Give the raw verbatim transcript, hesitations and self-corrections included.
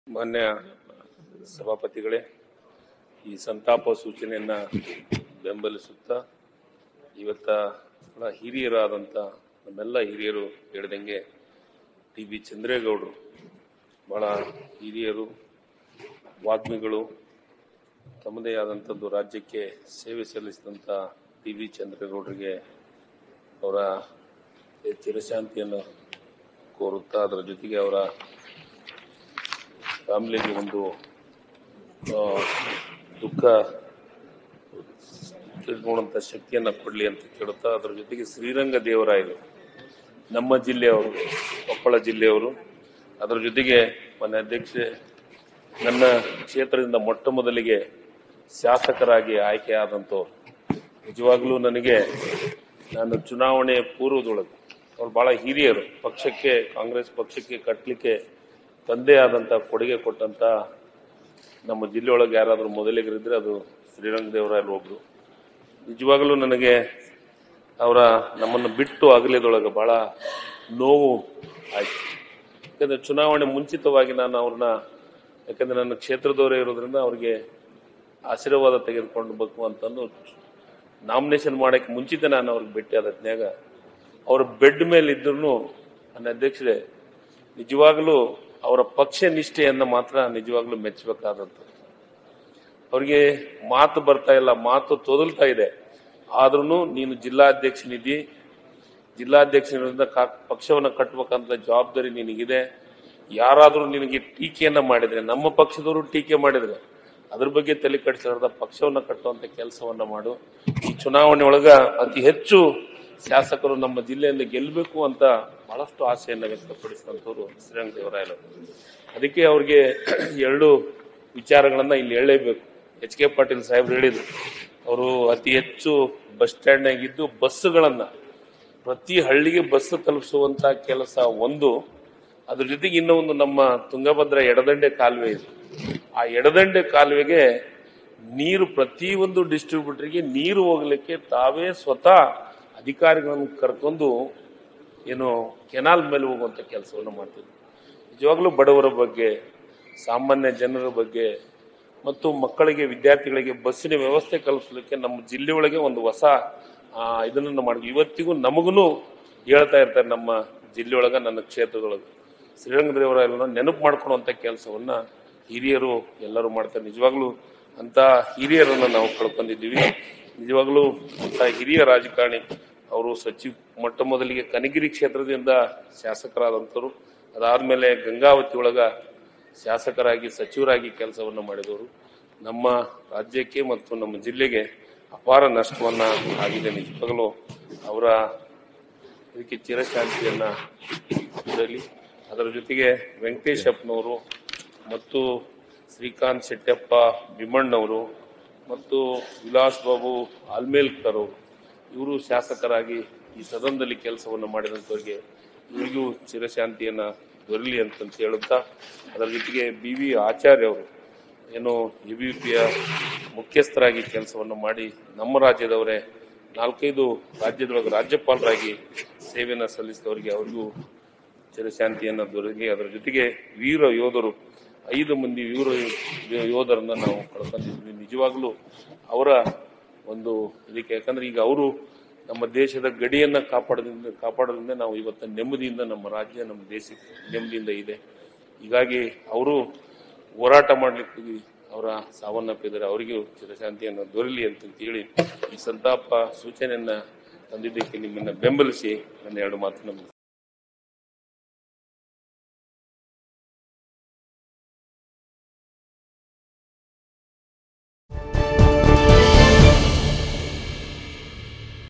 ಮಾನ್ಯ ಸಭಾಪತಿಗಳೇ, ಈ ಸಂತಾಪ ಸೂಚನೆಯನ್ನ ಬೆಂಬಲಿಸುತ್ತಾ ಇವತ್ತ ಹಿರಿಯರಾದಂಥ ನಮ್ಮೆಲ್ಲ ಹಿರಿಯರು ಹೇಳಿದಂಗೆ ಟಿ ಬಿ ಚಂದ್ರೇಗೌಡರು ಬಹಳ ಹಿರಿಯರು, ವಾಗ್ಮಿಗಳು, ತಮ್ಮದೇ ಆದಂಥದ್ದು ರಾಜ್ಯಕ್ಕೆ ಸೇವೆ ಸಲ್ಲಿಸಿದಂಥ ಟಿ ಬಿ ಚಂದ್ರೇಗೌಡರಿಗೆ ಅವರ ಚಿರಶಾಂತಿಯನ್ನು ಕೋರುತ್ತಾ ಅದರ ಜೊತೆಗೆ ಅವರ ಫ್ಯಾಮಿಲಿಗೆ ಒಂದು ದುಃಖ ತಿಳ್ಕೊಳ್ಳುವಂಥ ಶಕ್ತಿಯನ್ನು ಕೊಡಲಿ ಅಂತ ಕೇಳುತ್ತಾ ಅದರ ಜೊತೆಗೆ ಶ್ರೀರಂಗ ದೇವರಾಯರು ನಮ್ಮ ಜಿಲ್ಲೆಯವರು, ಕೊಪ್ಪಳ ಜಿಲ್ಲೆಯವರು, ಅದರ ಜೊತೆಗೆ ಮಾನ್ಯ ಅಧ್ಯಕ್ಷೆ ನನ್ನ ಕ್ಷೇತ್ರದಿಂದ ಮೊಟ್ಟ ಮೊದಲಿಗೆ ಶಾಸಕರಾಗಿ ಆಯ್ಕೆಯಾದಂಥವ್ರು. ನಿಜವಾಗ್ಲೂ ನನಗೆ ನಾನು ಚುನಾವಣೆ ಪೂರ್ವದೊಳಗೆ ಅವ್ರು ಬಹಳ ಹಿರಿಯರು, ಪಕ್ಷಕ್ಕೆ ಕಾಂಗ್ರೆಸ್ ಪಕ್ಷಕ್ಕೆ ಕಟ್ಟಲಿಕ್ಕೆ ತಂದೆ ಆದಂಥ ಕೊಡುಗೆ ಕೊಟ್ಟಂತ ನಮ್ಮ ಜಿಲ್ಲೆಯೊಳಗೆ ಯಾರಾದರೂ ಮೊದಲಿಗರಿದ್ರೆ ಅದು ಶ್ರೀರಂಗ ದೇವರಾಯರು ಒಬ್ರು. ನಿಜವಾಗಲೂ ನನಗೆ ಅವರ ನಮ್ಮನ್ನು ಬಿಟ್ಟು ಅಗಲಿದೊಳಗೆ ಬಹಳ ನೋವು ಆಯ್ತು. ಯಾಕಂದ್ರೆ ಚುನಾವಣೆ ಮುಂಚಿತವಾಗಿ ನಾನು ಅವ್ರನ್ನ, ಯಾಕಂದ್ರೆ ನನ್ನ ಕ್ಷೇತ್ರದವರೇ ಇರೋದ್ರಿಂದ ಅವ್ರಿಗೆ ಆಶೀರ್ವಾದ ತೆಗೆದುಕೊಂಡು ಬೇಕು ಅಂತಂದು ನಾಮಿನೇಷನ್ ಮಾಡಕ್ಕೆ ಮುಂಚಿತ ನಾನು ಅವ್ರಿಗೆ ಭೇಟಿ ಆದತ್ನ್ಯಾಗ ಅವ್ರ ಬೆಡ್ ಮೇಲೆ ಇದ್ರು ನನ್ನ ಅಧ್ಯಕ್ಷರೇ ನಿಜವಾಗ್ಲೂ ಅವರ ಪಕ್ಷ ನಿಷ್ಠೆಯನ್ನು ಮಾತ್ರ ನಿಜವಾಗ್ಲೂ ಮೆಚ್ಚಬೇಕಾದಂಥದ್ದು. ಅವ್ರಿಗೆ ಮಾತು ಬರ್ತಾ ಇಲ್ಲ, ಮಾತು ತೊದಲ್ತಾ ಇದೆ. ಆದ್ರೂ ನೀನು ಜಿಲ್ಲಾಧ್ಯಕ್ಷನಿದ್ದಿ, ಜಿಲ್ಲಾಧ್ಯಕ್ಷನಿಂದ ಪಕ್ಷವನ್ನು ಕಟ್ಟಬೇಕಂತ ಜವಾಬ್ದಾರಿ ನಿನಗಿದೆ. ಯಾರಾದರೂ ನಿನಗೆ ಟೀಕೆಯನ್ನ ಮಾಡಿದ್ರೆ, ನಮ್ಮ ಪಕ್ಷದವರು ಟೀಕೆ ಮಾಡಿದ್ರೆ ಅದ್ರ ಬಗ್ಗೆ ತಲೆ ಕೆಡಿಸಲಾರದ ಪಕ್ಷವನ್ನು ಕಟ್ಟುವಂತ ಕೆಲಸವನ್ನ ಮಾಡು. ಈ ಚುನಾವಣೆ ಒಳಗ ಅತಿ ಹೆಚ್ಚು ಶಾಸಕರು ನಮ್ಮ ಜಿಲ್ಲೆಯಿಂದ ಗೆಲ್ಲಬೇಕು ಅಂತ ಬಹಳಷ್ಟು ಆಸೆಯನ್ನು ವ್ಯಕ್ತಪಡಿಸಿದಂಥವ್ರು ಶ್ರೀರಂಗ ದೇವರಾಯರು. ಅದಕ್ಕೆ ಅವ್ರಿಗೆ ಎರಡು ವಿಚಾರಗಳನ್ನ ಇಲ್ಲಿ ಹೇಳಲೇಬೇಕು. ಎಚ್ ಕೆ ಪಾಟೀಲ್ ಸಾಹೇಬ್ರು ಹೇಳಿದ್ರು, ಅವರು ಅತಿ ಹೆಚ್ಚು ಬಸ್ ಸ್ಟ್ಯಾಂಡ್ನಾಗಿದ್ದು ಬಸ್ಸುಗಳನ್ನ ಪ್ರತಿ ಹಳ್ಳಿಗೆ ಬಸ್ ತಲುಪಿಸುವಂತ ಕೆಲಸ ಒಂದು, ಅದ್ರ ಜೊತೆಗೆ ಇನ್ನೂ ಒಂದು ನಮ್ಮ ತುಂಗಭದ್ರಾ ಎಡದಂಡೆ ಕಾಲುವೆ ಇದೆ. ಆ ಎಡದಂಡೆ ಕಾಲುವೆಗೆ ನೀರು ಪ್ರತಿಯೊಂದು ಡಿಸ್ಟ್ರಿಬ್ಯೂಟರ್ಗೆ ನೀರು ಹೋಗ್ಲಿಕ್ಕೆ ತಾವೇ ಸ್ವತಃ ಅಧಿಕಾರಿಗಳನ್ನು ಕರ್ಕೊಂಡು ಏನು ಕೆನಾಲ್ ಮೇಲೆ ಹೋಗುವಂತ ಕೆಲಸವನ್ನು ಮಾಡ್ತಿದ್ರು. ನಿಜವಾಗ್ಲೂ ಬಡವರ ಬಗ್ಗೆ, ಸಾಮಾನ್ಯ ಜನರ ಬಗ್ಗೆ ಮತ್ತು ಮಕ್ಕಳಿಗೆ, ವಿದ್ಯಾರ್ಥಿಗಳಿಗೆ ಬಸ್ಸಿನ ವ್ಯವಸ್ಥೆ ಕಲ್ಪಿಸಲಿಕ್ಕೆ ನಮ್ಮ ಜಿಲ್ಲೆಯೊಳಗೆ ಒಂದು ಹೊಸ ಇದನ್ನ ಮಾಡಿದ್ವಿ. ಇವತ್ತಿಗೂ ನಮಗೂ ಹೇಳ್ತಾ ಇರ್ತಾರೆ ನಮ್ಮ ಜಿಲ್ಲೆಯೊಳಗ, ನನ್ನ ಕ್ಷೇತ್ರದೊಳಗೆ ಶ್ರೀರಂಗ ದೇವರಾಯರನ್ನ ನೆನಪು ಮಾಡ್ಕೊಳ್ಳುವಂತ ಕೆಲಸವನ್ನ ಹಿರಿಯರು ಎಲ್ಲರೂ ಮಾಡ್ತಾರೆ. ನಿಜವಾಗ್ಲೂ ಅಂತ ಹಿರಿಯರನ್ನ ನಾವು ಕಳ್ಕೊಂಡಿದ್ದೀವಿ. ನಿಜವಾಗ್ಲೂ ಅಂತ ಹಿರಿಯ ರಾಜಕಾರಣಿ ಅವರು ಸಚಿವ ಮೊಟ್ಟ ಮೊದಲಿಗೆ ಕನಗಿರಿ ಕ್ಷೇತ್ರದಿಂದ ಶಾಸಕರಾದಂಥವ್ರು, ಅದಾದ್ಮೇಲೆ ಗಂಗಾವತಿ ಒಳಗ ಶಾಸಕರಾಗಿ ಸಚಿವರಾಗಿ ಕೆಲಸವನ್ನ ಮಾಡಿದವರು. ನಮ್ಮ ರಾಜ್ಯಕ್ಕೆ ಮತ್ತು ನಮ್ಮ ಜಿಲ್ಲೆಗೆ ಅಪಾರ ನಷ್ಟವನ್ನ ಆಗಿದೆ. ನಿಜವಾಗಲೂ ಅವರ ಇದಕ್ಕೆ ಚಿರಶಾಂತಿಯನ್ನ ಕೊಡಲಿ. ಅದರ ಜೊತೆಗೆ ವೆಂಕಟೇಶಪ್ಪನವರು ಮತ್ತು ಶ್ರೀಕಾಂತ್ ಶೆಟ್ಟಪ್ಪ ಭೀಮಣ್ಣವರು ಮತ್ತು ವಿಲಾಸ್ ಬಾಬು ಆಲ್ಮೇಲ್ಕರ್ ಅವರು, ಇವರು ಶಾಸಕರಾಗಿ ಈ ಸದನದಲ್ಲಿ ಕೆಲಸವನ್ನು ಮಾಡಿದಂಥವ್ರಿಗೆ ಇವರಿಗೂ ಚಿರಶಾಂತಿಯನ್ನ ದೊರಲಿ ಅಂತಂತ ಹೇಳುತ್ತಾ, ಅದರ ಜೊತೆಗೆ ಬಿ ವಿ ಆಚಾರ್ಯ ಅವರು ಏನು ಎ ಬಿ ಪಿಯ ಮುಖ್ಯಸ್ಥರಾಗಿ ಕೆಲಸವನ್ನು ಮಾಡಿ ನಮ್ಮ ರಾಜ್ಯದವರೇ ನಾಲ್ಕೈದು ರಾಜ್ಯದೊಳಗೆ ರಾಜ್ಯಪಾಲರಾಗಿ ಸೇವೆಯನ್ನು ಸಲ್ಲಿಸಿದವರಿಗೆ ಅವರಿಗೂ ಚಿರಶಾಂತಿಯನ್ನ ದೊರಲಿ. ಅದರ ಜೊತೆಗೆ ವೀರ ಯೋಧರು, ಐದು ಮಂದಿ ವೀರ ಯೋಧರನ್ನ ನಾವು ಕಳ್ಕೊಂಡಿದ್ವಿ. ನಿಜವಾಗ್ಲೂ ಅವರ ಒಂದು ಇದಕ್ಕೆ, ಯಾಕಂದ್ರೆ ಈಗ ಅವರು ನಮ್ಮ ದೇಶದ ಗಡಿಯನ್ನ ಕಾಪಾಡೋದ್ರಿಂದ ಕಾಪಾಡೋದ್ರಿಂದ ನಾವು ಇವತ್ತು ನೆಮ್ಮದಿಯಿಂದ ನಮ್ಮ ರಾಜ್ಯ, ನಮ್ಮ ದೇಶಕ್ಕೆ ನೆಮ್ಮದಿಯಿಂದ ಇದೆ. ಹೀಗಾಗಿ ಅವರು ಹೋರಾಟ ಮಾಡ್ಲಿಕ್ಕೆ ಅವರ ಸಾವನ್ನಪ್ಪಿದ್ದಾರೆ. ಅವರಿಗೂ ಚಿರಶಾಂತಿಯನ್ನು ದೊರಲಿ ಅಂತ ಹೇಳಿ ಈ ಸಂತಾಪ ಸೂಚನೆಯನ್ನ ತಂದಿದ್ದಕ್ಕೆ ನಿಮ್ಮನ್ನ ಬೆಂಬಲಿಸಿ ನನ್ನ ಎರಡು ಮಾತನ್ನು